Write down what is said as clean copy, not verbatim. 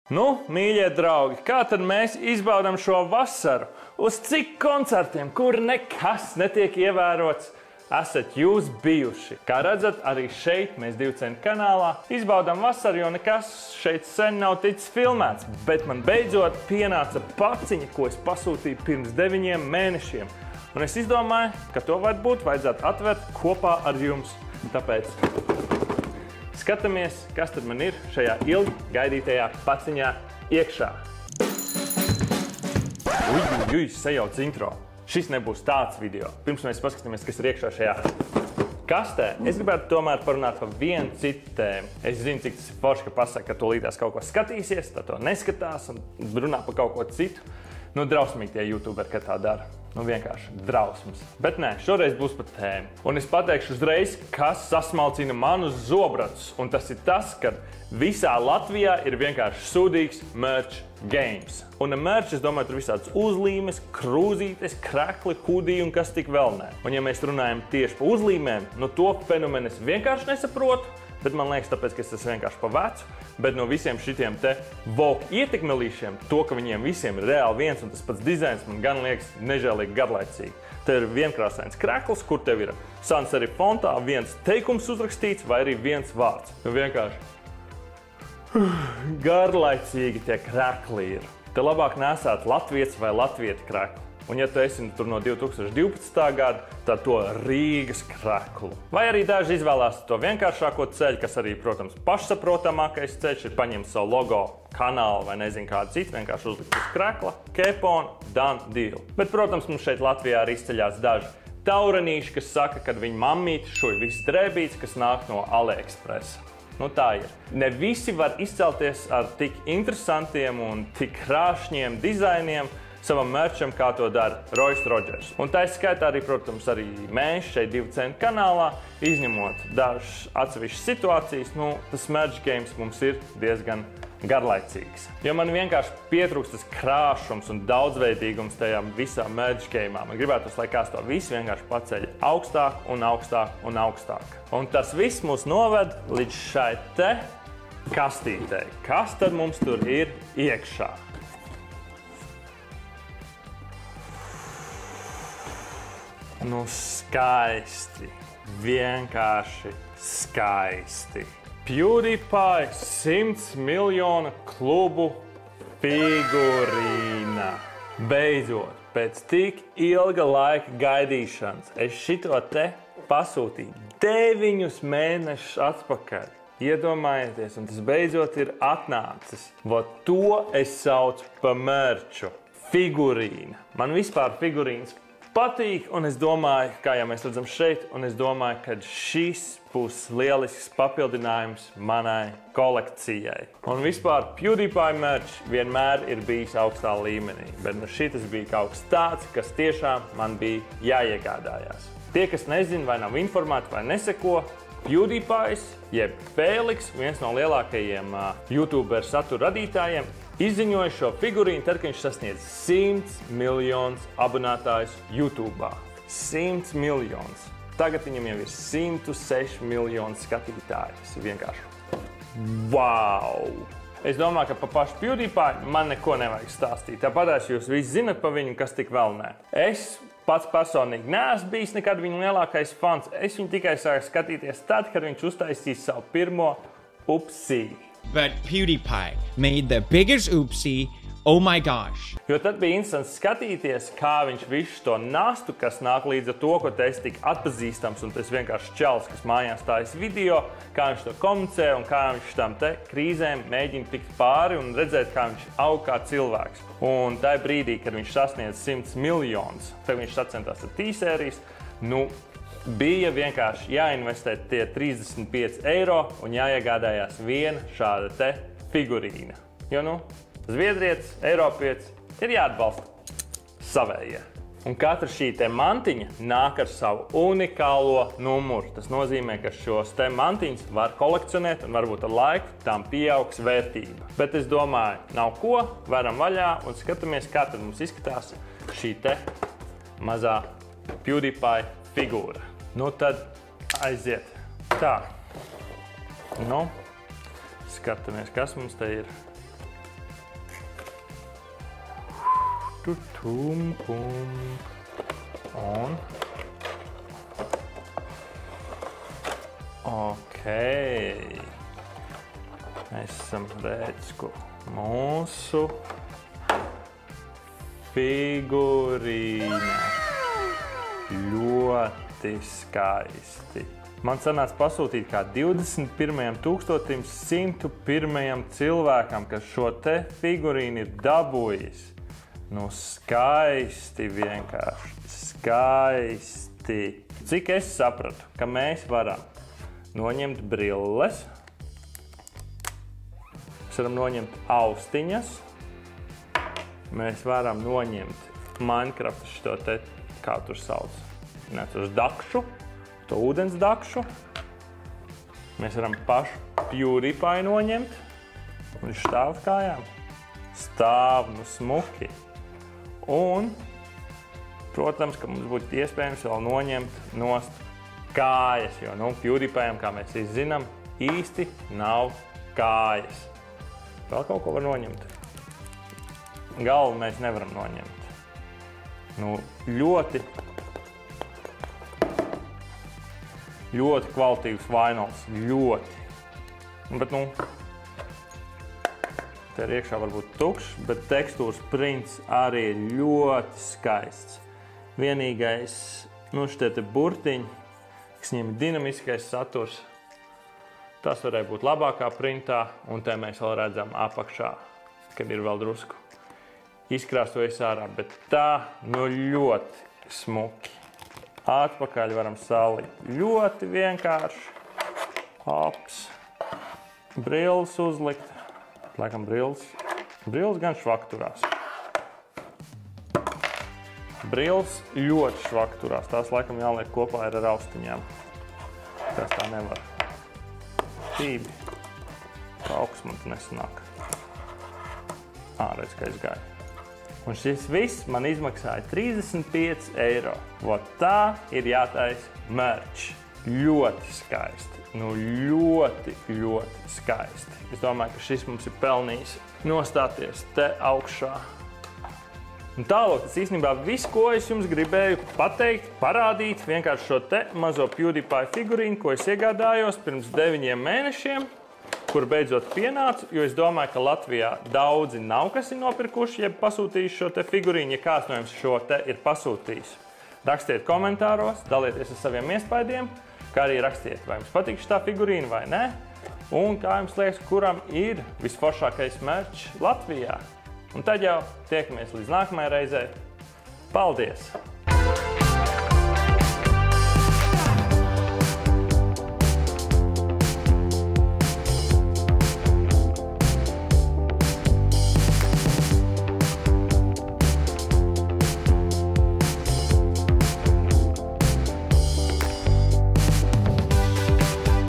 Nu, mīļie draugi, kā tad mēs izbaudām šo vasaru? Uz cik koncertiem, kur nekas netiek ievērots, esat jūs bijuši? Kā redzat, arī šeit mēs Divcenti kanālā izbaudām vasaru, jo nekas šeit sen nav ticis filmēts. Bet man beidzot pienāca paciņa, ko es pasūtīju pirms 9 mēnešiem. Un es izdomāju, ka to vajadzētu atvērt kopā ar jums. Tāpēc skatāmies, kas tad man ir šajā ilgi gaidītajā paciņā iekšā. Uj, sajauc intro. Šis nebūs tāds video. Pirms mēs paskatāmies, kas ir iekšā šajā kastē. Es gribētu tomēr parunāt par vienu citu tēmu. Es zinu, cik tas ir forši, ka pasaka, ka tu līdās kaut ko skatīsies, tad to neskatās un runā par kaut ko citu. Nu, drausmīgi tie youtuberi, kad tā dara. Nu, vienkārši drausmas. Bet nē, šoreiz būs par tēmu. Un es pateikšu uzreiz, kas sasmalcina manus zobratus. Un tas ir tas, ka visā Latvijā ir vienkārši sūdīgs merch games. Un merch, es domāju, tur visādas uzlīmes, krūzītes, krekli, hudiji un kas tik vēl nē. Un ja mēs runājam tieši par uzlīmēm, nu to fenomenu es vienkārši nesaprotu. Bet man liekas, tāpēc, ka es esmu vienkārši pa vecu, bet no visiem šitiem te Vogue ietekmelīšiem, to, ka viņiem visiem ir reāli viens un tas pats dizains, man gan liekas nežēlīgi garlaicīgi. Te ir vienkrāsains krekls, kur tev ir sans serif fontā viens teikums uzrakstīts vai arī viens vārds. Nu vienkārši garlaicīgi tie krekli ir. Te labāk nesāt latvietis vai latvieti krekli. Un ja tu esi tur no 2012. gada, tad to Rīgas kreklu. Vai arī daži izvēlās to vienkāršāko ceļu, kas arī, protams, pašsaprotamākais ceļš ir paņemt savu logo, kanālu vai nezinu kādu citu, vienkārši uzlikt uz krekla, keponu, done deal. Bet, protams, mums šeit Latvijā arī izceļās daži taurenīši, kas saka, ka viņa mammīte šuj viss drēbītes, kas nāk no AliExpress. Nu tā ir. Ne visi var izcelties ar tik interesantiem un tik krāšņiem dizainiem savam merčam, kā to dara Royce Rogers. Un tā skaitā arī, protams, arī mēs šeit Divcenti kanālā, izņemot dažas atsevišķas situācijas, nu, tas merch games mums ir diezgan garlaicīgs. Jo man vienkārši pietrūkst tas krāšums un daudzveidīgums tajā visā merch gameā. Man gribētos, lai kāds to visu vienkārši paceļ augstāk un augstāk un augstāk. Un tas viss mūs noved līdz šai te kastītei. Kas tad mums tur ir iekšā? Nu, skaisti. Vienkārši skaisti. PewDiePie 100 miljonu klubu figurīna. Beidzot, pēc tik ilga laika gaidīšanas, es šito te pasūtīju 9 mēnešus atpakaļ. Iedomājieties, un tas beidzot ir atnācis. Vot to es saucu par merču. Figurīna. Man vispār figurīnas patīk, un es domāju, kā jau mēs redzam šeit, un es domāju, ka šis būs lielisks papildinājums manai kolekcijai. Un vispār PewDiePie merch vienmēr ir bijis augstā līmenī, bet nu šitas bija kaut kas tāds, kas tiešām man bija jāiegādājās. Tie, kas nezin vai nav informēti vai neseko, PewDiePie, jeb Fēliks, viens no lielākajiem YouTuber satura radītājiem, izziņoja šo figurīnu, tad, kad viņš sasniedz 100 miljonus abonētājus YouTube. 100 miljonus. Tagad viņam jau ir 106 miljoni skatītāji. Tas ir vienkārši wow! Es domāju, ka par pašu PewDiePie man neko nevajag stāstīt. Tāpatās jūs visi zinat par viņu, kas tik vēl nē. Es pats personīgi neesmu bijis nekad viņa lielākais fans. Es viņu tikai sāku skatīties tad, kad viņš uztaisīja savu pirmo upsī. But PewDiePie made the biggest oopsie, oh my gosh. Jo tad bija interesanti skatīties, kā viņš visu to nastu, kas nāk līdz ar to, ko te esi tik atpazīstams, un tas vienkārši čels, kas mājās stājas video, kā viņš to komunicē un kā viņš tam te krīzēm mēģina tikt pāri un redzēt, kā viņš aug kā cilvēks. Un tajā brīdī, kad viņš sasniedz 100 miljonus, tad viņš sacentās ar T-sērijas, nu, bija vienkārši jāinvestē tie 35 eiro un jāiegādājās viena šāda te figurīna. Jo, nu, zviedrietis, eiropietis ir jāatbalsta savējie. Un katra šī te mantiņa nāk ar savu unikālo numuru. Tas nozīmē, ka šos te mantiņas var kolekcionēt un varbūt ar laiku tām pieaugs vērtība. Bet es domāju, nav ko, varam vaļā un skatāmies, kā tad mums izskatās šī te mazā PewDiePie figūra. Nu tad aiziet. Tā. Nu, skatāmies, kas mums te ir. Un. Ok. Mēs esam redz, ko mūsu figurīna. Ļoti skaisti. Man sanāca pasūtīt kā 21,101 cilvēkam, kas šo te figurīnu ir dabūjis. Nu, skaisti vienkārši. Skaisti. Cik es sapratu, ka mēs varam noņemt brilles, mēs varam noņemt austiņas, mēs varam noņemt Minecraft šo te, kā tur sauc, uz dakšu, to ūdens dakšu. Mēs varam pašu PewDiePie noņemt. Viņš stāv uz kājām. Stāv, nu smuki. Un, protams, ka mums būtu iespējams vēl noņemt nost kājas, jo, nu, PewDiePie'am, kā mēs visi zinām, īsti nav kājas. Vēl kaut ko var noņemt. Galvu mēs nevaram noņemt. Nu, ļoti kvalitīvs vainols, ļoti. Bet, nu, te ir iekšā varbūt tukšs, bet tekstūras prints arī ir ļoti skaists. Vienīgais, nu, šitie te burtiņi, kas viņiem ir dinamiskais saturs, tas varēja būt labākā printā, un te mēs vēl redzam apakšā, kad ir vēl drusku izkrāsojas ārā, bet tā, nu, ļoti smuki. Atpakaļ varam salikt ļoti vienkārši. Ops. Brilles uzlikt. Laikam brilles. Brilles gan švakturās. Brilles ļoti švakturās. Tās laikam jāliek kopā ar austiņām. Tas tā nevar. Tībi. Tā augsts man nesanāk. Redz, ka aizgāja. Un šis viss man izmaksāja 35 eiro. Vot tā ir jātaisa merch. Ļoti skaisti. Nu, ļoti, ļoti skaisti. Es domāju, ka šis mums ir pelnījis nostāties te augšā. Un tālāk, tas īstenībā viss, ko es jums gribēju pateikt, parādīt, vienkārši šo te mazo PewDiePie figurīnu, ko es iegādājos pirms 9 mēnešiem, kur beidzot pienāca, jo es domāju, ka Latvijā daudzi nav, kas ir nopirkuši, jeb pasūtījuši šo te figurīnu. Ja kāds no jums šo te ir pasūtījis, rakstiet komentāros, dalieties ar saviem iespaidiem, kā arī rakstiet, vai jums patīk šitā figurīna vai nē, un kā jums liekas, kuram ir visforšākais merch Latvijā. Un tad jau tiekamies līdz nākamajai reizei. Paldies!